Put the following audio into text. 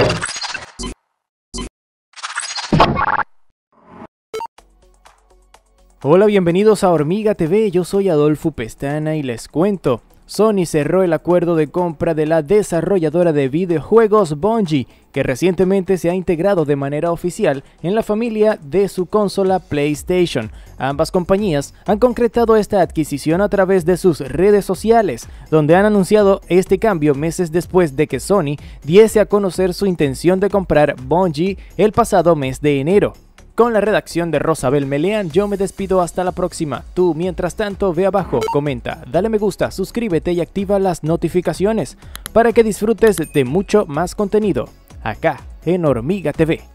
Hola, bienvenidos a Hormiga TV, yo soy Adolfo Pestana y les cuento. Sony cerró el acuerdo de compra de la desarrolladora de videojuegos Bungie, que recientemente se ha integrado de manera oficial en la familia de su consola PlayStation. Ambas compañías han concretado esta adquisición a través de sus redes sociales, donde han anunciado este cambio meses después de que Sony diese a conocer su intención de comprar Bungie el pasado mes de enero. Con la redacción de Rosabel Meleán, yo me despido hasta la próxima. Tú, mientras tanto, ve abajo, comenta, dale me gusta, suscríbete y activa las notificaciones para que disfrutes de mucho más contenido, acá en Hormiga TV.